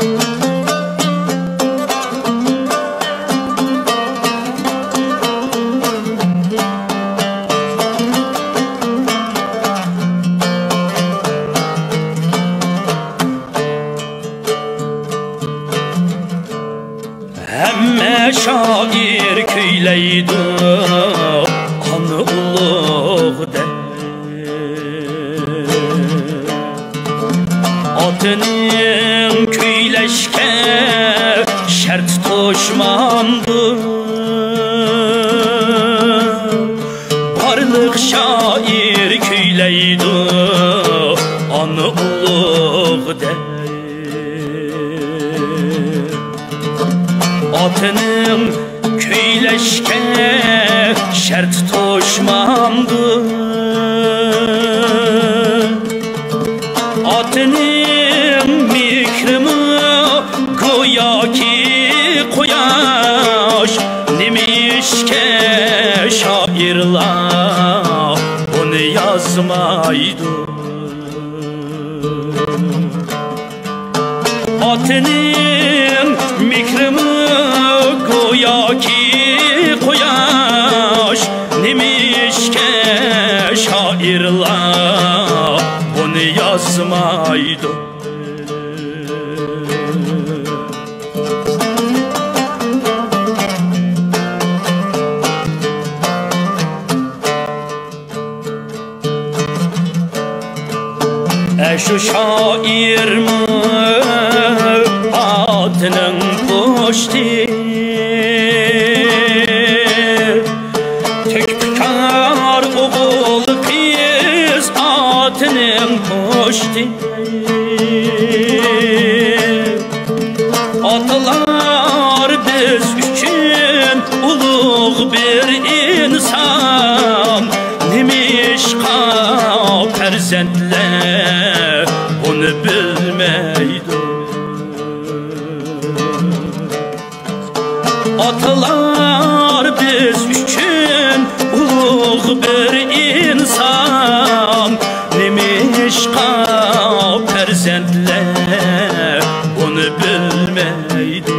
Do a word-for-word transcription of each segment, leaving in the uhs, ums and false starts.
Hemme şair küyleydi anı uluğ de. Atının küyleşke şert toşmandı. Barlık şair küyleydi anı uluğ de. Atının küyleşke şert toşmandı. Atının mikrimi goya ki koyaş demişke şairlar onu yazmaydı. Atının mikrimi goya ki koyaş demişke şairlar onu yazmaydı. E şu şair mi atının poşti tükpükar oğul kız atının poşti. Atalar biz üçün uluğ bir insan demişka perzentler onu bilmeydi. Atalar biz üçün uluğ bir insan demişka perzentler onu bilmeydi.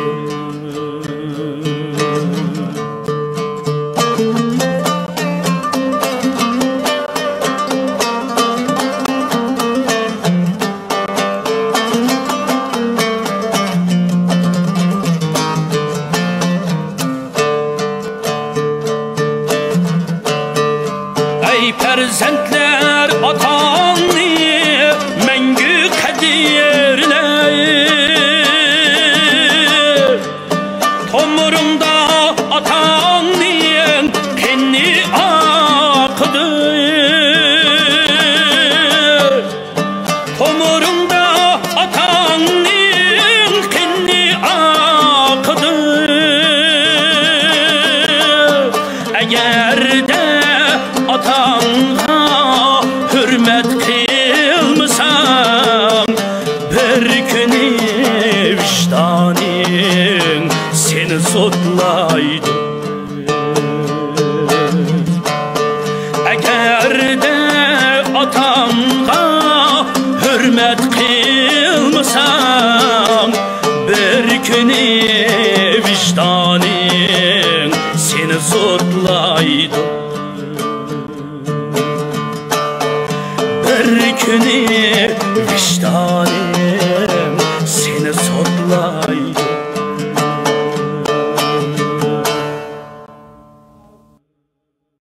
Ey perzentler atanı mengü kadirler, tomurumda atanın kenni akıdır. Tomurumda atanın kenni akıdır. Eğer de atanğa hürmet kılmısan bir günü vicdanın seni sotlaydı.